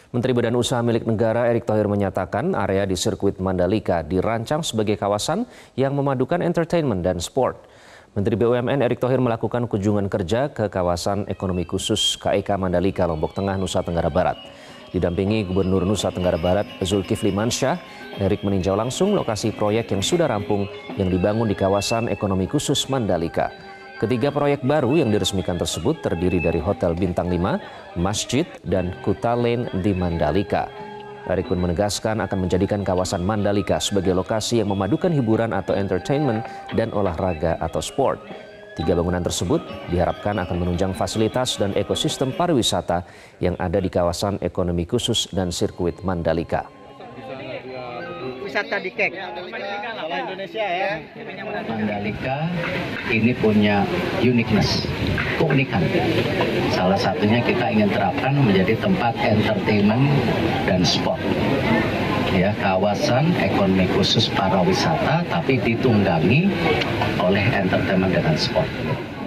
Menteri Badan Usaha Milik Negara Erick Thohir menyatakan area di sirkuit Mandalika dirancang sebagai kawasan yang memadukan entertainment dan sport. Menteri BUMN Erick Thohir melakukan kunjungan kerja ke kawasan ekonomi khusus KEK Mandalika, Lombok Tengah, Nusa Tenggara Barat. Didampingi Gubernur Nusa Tenggara Barat Zulkifli Mansyah, Erick meninjau langsung lokasi proyek yang sudah rampung yang dibangun di kawasan ekonomi khusus Mandalika. Ketiga proyek baru yang diresmikan tersebut terdiri dari Hotel Bintang 5, Masjid, dan Kuta Lane di Mandalika. Erick pun menegaskan akan menjadikan kawasan Mandalika sebagai lokasi yang memadukan hiburan atau entertainment dan olahraga atau sport. Tiga bangunan tersebut diharapkan akan menunjang fasilitas dan ekosistem pariwisata yang ada di kawasan ekonomi khusus dan sirkuit Mandalika. Wisata di KEK. Kalau Indonesia ya. Mandalika ini punya uniqueness, keunikan. Salah satunya kita ingin terapkan menjadi tempat entertainment dan sport. Ya, kawasan ekonomi khusus para wisata tapi ditunggangi oleh entertainment dan sport.